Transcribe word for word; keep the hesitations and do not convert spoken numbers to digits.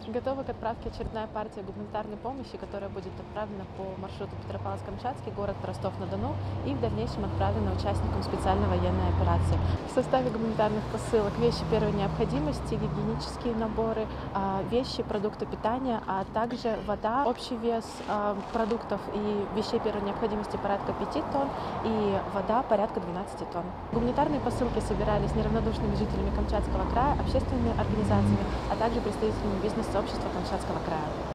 Готова к отправке очередная партия гуманитарной помощи, которая будет отправлена по маршруту Петропавловск-Камчатский, город Ростов-на-Дону и в дальнейшем отправлена участникам специальной военной операции. В составе гуманитарных посылок вещи первой необходимости, гигиенические наборы, а, вещи, продукты питания, а также вода. Общий вес а, продуктов и вещей первой необходимости порядка пяти тонн и вода порядка двенадцати тонн. Гуманитарные посылки собирались неравнодушными жителями Камчатского края, общественными организациями, а также представителями бизнес-сообщества Камчатского края.